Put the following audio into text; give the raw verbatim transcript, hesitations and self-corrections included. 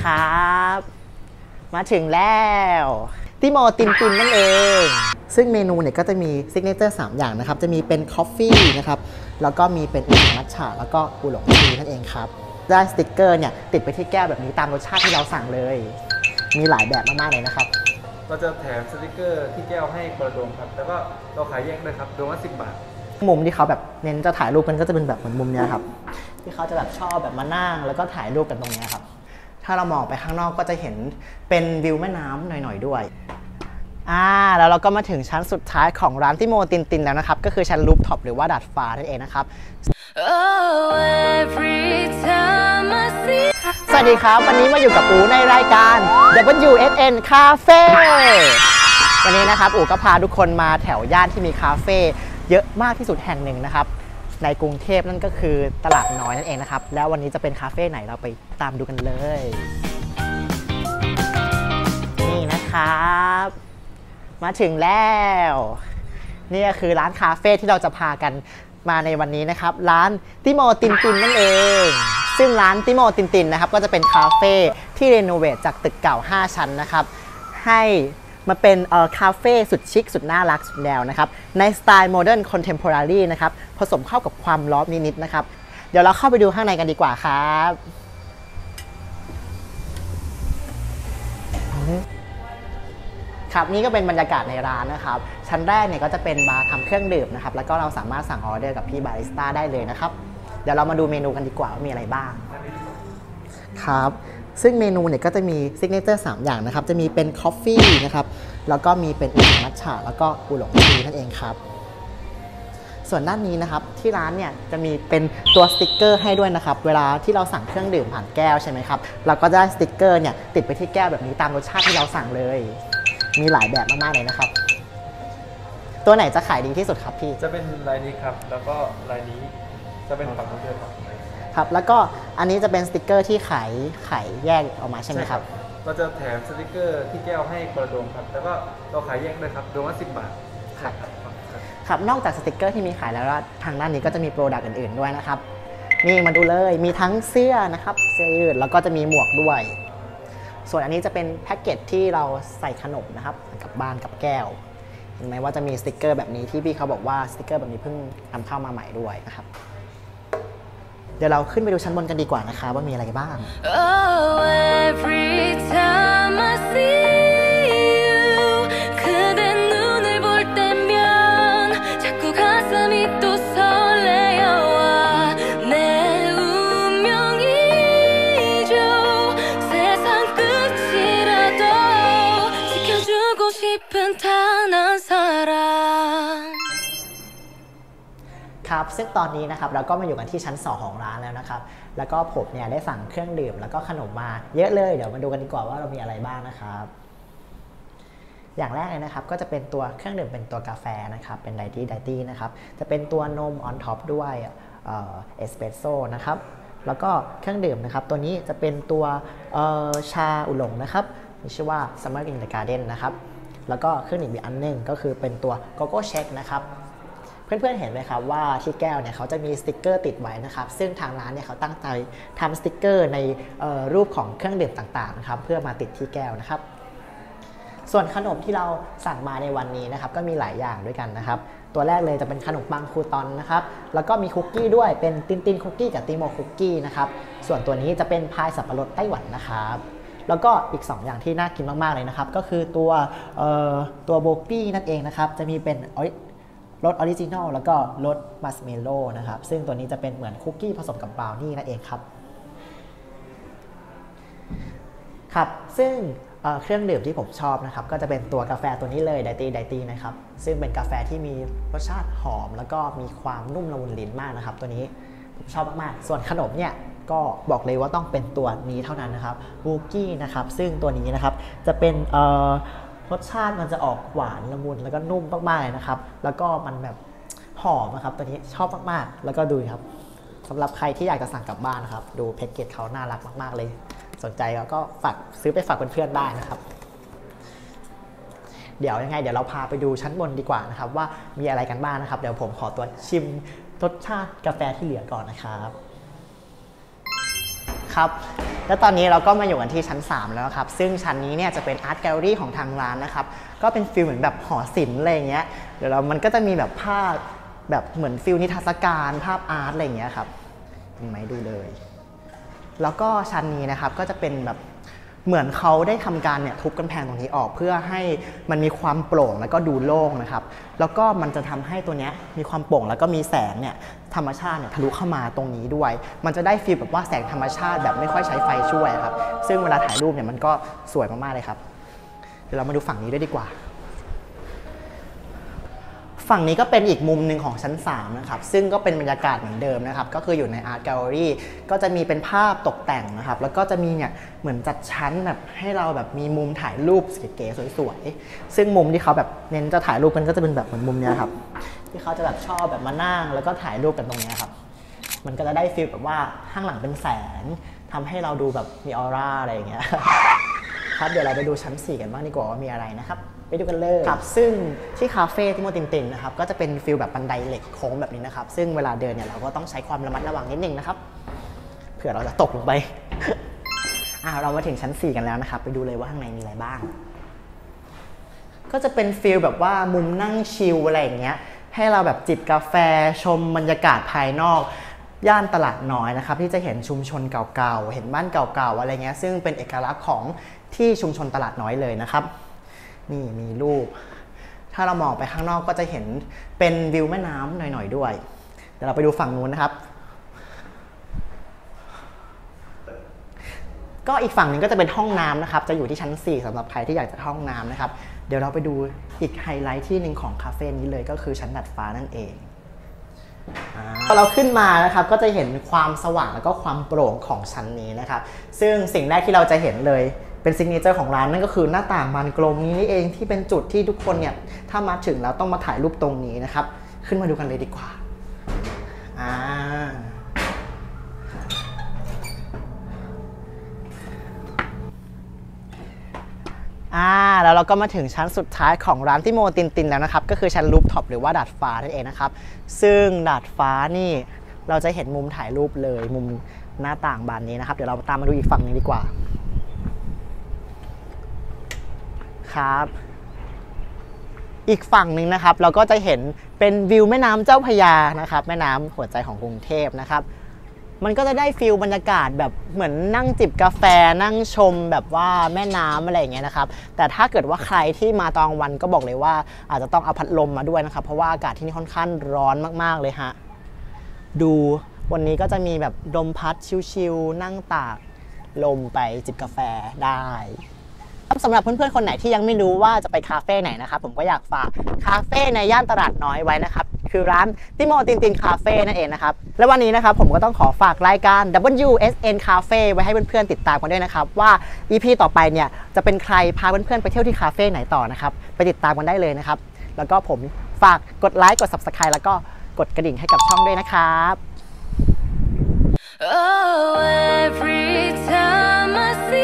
ครับมาถึงแล้วติโมตินตินนั่นเองซึ่งเมนูเนี่ยก็จะมีซิกเนเจอร์สามอย่างนะครับจะมีเป็นคอฟฟี่นะครับแล้วก็มีเป็นอูหลงมัทฉะแล้วก็อูหลงทีนั่นเองครับได้สติกเกอร์เนี่ยติดไปที่แก้วแบบนี้ตามรสชาติที่เราสั่งเลยมีหลายแบบมากๆเลยนะครับเราจะแถมสติกเกอร์ที่แก้วให้คนละดวงครับแล้วก็เราขายแยกด้วยครับดวงละสิบบาทมุมที่เขาแบบเน้นจะถ่ายรูปกันก็จะเป็นแบบเหมือนมุมนี้ครับที่เขาจะแบบชอบแบบมานั่งแล้วก็ถ่ายรูปกันตรงนี้ครับถ้าเรามองไปข้างนอกก็จะเห็นเป็นวิวแม่น้ำหน่อยๆด้วยอ่าแล้วเราก็มาถึงชั้นสุดท้ายของร้านติโมตินตินแล้วนะครับก็คือชั้นรูฟท็อปหรือว่าดาดฟ้านั่นเองนะครับ oh, สวัสดีครับวันนี้มาอยู่กับอูในรายการ ดับเบิลยู เอส เอ็น Cafe วันนี้นะครับอูก็พาทุกคนมาแถวย่านที่มีคาเฟ่เยอะมากที่สุดแห่งหนึ่งนะครับในกรุงเทพนั่นก็คือตลาดน้อยนั่นเองนะครับแล้ววันนี้จะเป็นคาเฟ่ไหนเราไปตามดูกันเลยนี่นะครับมาถึงแล้วนี่ก็คือร้านคาเฟ่ที่เราจะพากันมาในวันนี้นะครับร้านติโมตินตินนั่นเองซึ่งร้านติโมตินตินนะครับก็จะเป็นคาเฟ่ที่รีโนเวทจากตึกเก่าห้าชั้นนะครับให้มาเป็นคาเฟ่สุดชิคสุดน่ารักสุดแนวนะครับในสไตล์โมเดิร์นคอนเทมพอรารีนะครับผสมเข้ากับความล้อมนิดๆนะครับเดี๋ยวเราเข้าไปดูข้างในกันดีกว่าครับครับนี่ก็เป็นบรรยากาศในร้านนะครับชั้นแรกเนี่ยก็จะเป็นบาร์ทำเครื่องดื่มนะครับแล้วก็เราสามารถสั่งออเดอร์กับพี่บาริสต้าได้เลยนะครับเดี๋ยวเรามาดูเมนูกันดีกว่าว่ามีอะไรบ้างครับซึ่งเมนูเนี่ยก็จะมีซิกเนเจอร์สามอย่างนะครับจะมีเป็นคอฟฟี่นะครับแล้วก็มีเป็นอูหลงมัทฉะแล้วก็อูหลงทีนั่นเองครับส่วนด้านนี้นะครับที่ร้านเนี่ยจะมีเป็นตัวสติกเกอร์ให้ด้วยนะครับเวลาที่เราสั่งเครื่องดื่มผ่านแก้วใช่ไหมครับเราก็ได้สติกเกอร์เนี่ยติดไปที่แก้วแบบนี้ตามรสชาติที่เราสั่งเลยมีหลายแบบมากๆเลยนะครับตัวไหนจะขายดีที่สุดครับพี่จะเป็นลายนี้ครับแล้วก็ลายนี้จะเป็นฝั่งนู้นด้วยครับครับแล้วก็อันนี้จะเป็นสติกเกอร์ที่ขายขายแยกออกมาใช่ไหมครับเราจะแถมสติกเกอร์ที่แก้วให้คนละดวงครับแล้วก็เราขายแยกด้วยครับดวงละสิบบาทครับครับนอกจากสติกเกอร์ที่มีขายแล้วทางด้านนี้ก็จะมีโปรดักต์อื่นๆด้วยนะครับนี่มาดูเลยมีทั้งเสื้อนะครับเสื้อยืดแล้วก็จะมีหมวกด้วยส่วนอันนี้จะเป็นแพ็กเกจที่เราใส่ขนมนะครับกับบ้านกับแก้วเห็นไหมว่าจะมีสติกเกอร์แบบนี้ที่พี่เขาบอกว่าสติกเกอร์แบบนี้เพิ่งนำเข้ามาใหม่ด้วยนะครับเดี๋ยวเราขึ้นไปดูชั้นบนกันดีกว่านะคะว่ามีอะไรบ้าง oh, every time I see you, 그대 눈을 볼 때면 자꾸 가슴이 또 설레어와 내 운명이죠 세상 끝이라도 지켜주고 싶은 단 한 사람ครับซึ่งตอนนี้นะครับเราก็มาอยู่กันที่ชั้นสองของร้านแล้วนะครับแล้วก็ผมเนี่ยได้สั่งเครื่องดื่มแล้วก็ขนมมาเยอะเลยเดี๋ยวมาดูกันดีกว่าว่าเรามีอะไรบ้างนะครับอย่างแรกเลยนะครับก็จะเป็นตัวเครื่องดื่มเป็นตัวกาแฟนะครับเป็นไดตี้ไดตี้นะครับจะเป็นตัวนมออนท็อปด้วยเอสเปรสโซ่นะครับแล้วก็เครื่องดื่มนะครับตัวนี้จะเป็นตัวชาอุหลงนะครับมีชื่อว่า Summer in the Garden นะครับแล้วก็เครื่องดื่มอีกอันหนึ่งก็คือเป็นตัวโกโก้เชคนะครับเพื่อนๆเห็นไหมครับว่าที่แก้วเนี่ยเขาจะมีสติกเกอร์ติดไว้นะครับซึ่งทางร้านเนี่ยเขาตั้งใจทำสติกเกอร์ในรูปของเครื่องดื่มต่างๆนะครับเพื่อมาติดที่แก้วนะครับส่วนขนมที่เราสั่งมาในวันนี้นะครับก็มีหลายอย่างด้วยกันนะครับตัวแรกเลยจะเป็นขนมปังคูตอนนะครับแล้วก็มีคุกกี้ด้วยเป็นตินตินคุกกี้กับติโมคุกกี้นะครับส่วนตัวนี้จะเป็นพายสับปะรดไต้หวันนะครับแล้วก็อีกสองอย่างที่น่ากินมากๆเลยนะครับก็คือตัวตัวโบกี้นั่นเองนะครับจะมีเป็นรสออริจินอลแล้วก็รสมัสเมโล่นะครับซึ่งตัวนี้จะเป็นเหมือนคุกกี้ผสมกับบราวนี่นั่นเองครับครับซึ่งเครื่องดื่มที่ผมชอบนะครับก็จะเป็นตัวกาแฟตัวนี้เลยไดตี้ไดตี้นะครับซึ่งเป็นกาแฟที่มีรสชาติหอมแล้วก็มีความนุ่มละมุนลิ้นมากนะครับตัวนี้ผมชอบมากๆส่วนขนมเนี่ยก็บอกเลยว่าต้องเป็นตัวนี้เท่านั้นนะครับบูกี้นะครับซึ่งตัวนี้นะครับจะเป็นรสชาติมันจะออกหวานละมุนแล้วก็นุ่มมากๆเลยนะครับแล้วก็มันแบบหอมนะครับตัวนี้ชอบมากๆแล้วก็ดูครับสำหรับใครที่อยากจะสั่งกลับบ้านนะครับดูแพ็กเกจเขาน่ารักมากๆเลยสนใจก็ฝากซื้อไปฝากเพื่อนๆได้นะครับเดี๋ยวยังไงเดี๋ยวเราพาไปดูชั้นบนดีกว่านะครับว่ามีอะไรกันบ้างนะครับเดี๋ยวผมขอตัวชิมรสชาติกาแฟที่เหลือก่อนนะครับครับแล้วตอนนี้เราก็มาอยู่กันที่ชั้นสามแล้วครับซึ่งชั้นนี้เนี่ยจะเป็นอาร์ตแกลเลอรี่ของทางร้านนะครับก็เป็นฟิลเหมือนแบบหอศิลป์อะไรอย่างเงี้ยเดี๋ยวเรามันก็จะมีแบบภาพแบบเหมือนฟิลนิทรรศการภาพอาร์ตอะไรอย่างเงี้ยครับเห็นไหมดูเลยแล้วก็ชั้นนี้นะครับก็จะเป็นแบบเหมือนเขาได้ทำการเนี่ยทุบกำแพงตรงนี้ออกเพื่อให้มันมีความโปร่งแล้วก็ดูโล่งนะครับแล้วก็มันจะทำให้ตัวเนี้ยมีความโปร่งแล้วก็มีแสงเนี่ยธรรมชาติเนี่ยทะลุเข้ามาตรงนี้ด้วยมันจะได้ฟีลแบบว่าแสงธรรมชาติแบบไม่ค่อยใช้ไฟช่วยครับซึ่งเวลาถ่ายรูปเนี่ยมันก็สวยมากๆเลยครับเดี๋ยวเรามาดูฝั่งนี้ด้วยดีกว่าฝั่งนี้ก็เป็นอีกมุมหนึ่งของชั้นสามนะครับซึ่งก็เป็นบรรยากาศเหมือนเดิมนะครับก็คืออยู่ในอาร์ตแกลเลอรี่ก็จะมีเป็นภาพตกแต่งนะครับแล้วก็จะมีเนี่ยเหมือนจัดชั้นแบบให้เราแบบมีมุมถ่ายรูปเก๋ๆสวยๆซึ่งมุมที่เขาแบบเน้นจะถ่ายรูปกันก็จะเป็นแบบเหมือนมุมเนี้ยครับที่เขาจะแบบชอบแบบมานั่งแล้วก็ถ่ายรูปกันตรงนี้ครับมันก็จะได้ฟีลแบบว่าข้างหลังเป็นแสงทำให้เราดูแบบมีออร่าอะไรอย่างเงี้ยครับเดี๋ยวเราไปดูชั้นสี่กันบ้างดีกว่าว่ามีอะไรนะครับไปดูกันเลยครับซึ่งที่คาเฟ่ที่โมตินตินนะครับก็จะเป็นฟิลแบบบันไดเหล็กโค้งแบบนี้นะครับซึ่งเวลาเดินเนี่ยเราก็ต้องใช้ความระมัดระวังนิดนึงนะครับเผื่อเราจะตกลงไป อ่าเรามาถึงชั้นสี่กันแล้วนะครับไปดูเลยว่าข้างในมีอะไรบ้างก็จะเป็นฟิลแบบว่ามุมนั่งชิลอะไรอย่างเงี้ยให้เราแบบจิบกาแฟชมบรรยากาศภายนอกย่านตลาดน้อยนะครับที่จะเห็นชุมชนเก่าๆเห็นบ้านเก่าๆอะไรเงี้ยซึ่งเป็นเอกลักษณ์ของที่ชุมชนตลาดน้อยเลยนะครับนี่มีรูปถ้าเรามองไปข้างนอกก็จะเห็นเป็นวิวแม่น้ำหน่อยๆด้วยเดี๋ยวเราไปดูฝั่งนู้นนะครับก็อีกฝั่งหนึ่งก็จะเป็นห้องน้ำนะครับจะอยู่ที่ชั้นสี่สำหรับใครที่อยากจะห้องน้ำนะครับเดี๋ยวเราไปดูอีกไฮไลท์ที่หนึ่งของคาเฟ่นี้เลยก็คือชั้นดาดฟ้านั่นเองพอเราขึ้นมานะครับก็จะเห็นความสว่างแล้วก็ความโปร่งของชั้นนี้นะครับซึ่งสิ่งแรกที่เราจะเห็นเลยเป็นซิกเนเจอร์ของร้านนั่นก็คือหน้าต่างบานกลมนี้นี่เองที่เป็นจุดที่ทุกคนเนี่ยถ้ามาถึงแล้วต้องมาถ่ายรูปตรงนี้นะครับขึ้นมาดูกันเลยดีกว่าอ่าอ่าแล้วเราก็มาถึงชั้นสุดท้ายของร้านที่โมตินตินแล้วนะครับก็คือชั้นรูฟท็อปหรือว่าดาดฟ้านั่นเองนะครับซึ่งดาดฟ้านี่เราจะเห็นมุมถ่ายรูปเลยมุมหน้าต่างบานนี้นะครับเดี๋ยวเราตามมาดูอีกฝั่งนึงดีกว่าครับอีกฝั่งหนึ่งนะครับเราก็จะเห็นเป็นวิวแม่น้ำเจ้าพระยานะครับแม่น้ำหัวใจของกรุงเทพนะครับมันก็จะได้ฟิลบรรยากาศแบบเหมือนนั่งจิบกาแฟนั่งชมแบบว่าแม่น้ำอะไรอย่างเงี้ยนะครับแต่ถ้าเกิดว่าใครที่มาตอนกลางวันก็บอกเลยว่าอาจจะต้องเอาพัดลมมาด้วยนะครับเพราะว่าอากาศที่นี่ค่อนข้างร้อนมากๆเลยฮะดูวันนี้ก็จะมีแบบลมพัดชิลๆนั่งตากลมไปจิบกาแฟได้สำหรับเพื่อนๆคนไหนที่ยังไม่รู้ว่าจะไปคาเฟ่ไหนนะครับผมก็อยากฝากคาเฟ่ในย่านตลาดน้อยไว้นะครับคือร้านติโมตินตินคาเฟ่นั่นเองนะครับและวันนี้นะครับผมก็ต้องขอฝากรายการ ดับเบิลยู เอส เอ็น Cafe ไว้ให้เพื่อนๆติดตามกันด้วยนะครับว่า อี พี ต่อไปเนี่ยจะเป็นใครพาเพื่อนๆไปเที่ยวที่คาเฟ่ไหนต่อนะครับไปติดตามกันได้เลยนะครับแล้วก็ผมฝากกดไลค์กด ซับสไครบ์ แล้วก็กดกระดิ่งให้กับช่องด้วยนะครับ Oh, every time I see